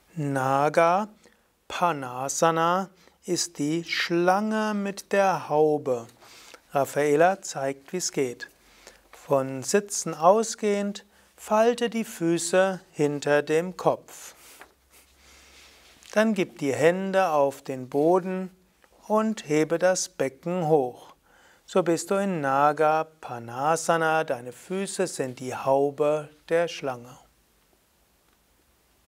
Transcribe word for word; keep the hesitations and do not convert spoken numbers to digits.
Nagapanasana ist die Schlange mit der Haube. Raffaela zeigt, wie es geht. Von Sitzen ausgehend, falte die Füße hinter dem Kopf. Dann gib die Hände auf den Boden und hebe das Becken hoch. So bist du in Nagapanasana, deine Füße sind die Haube der Schlange.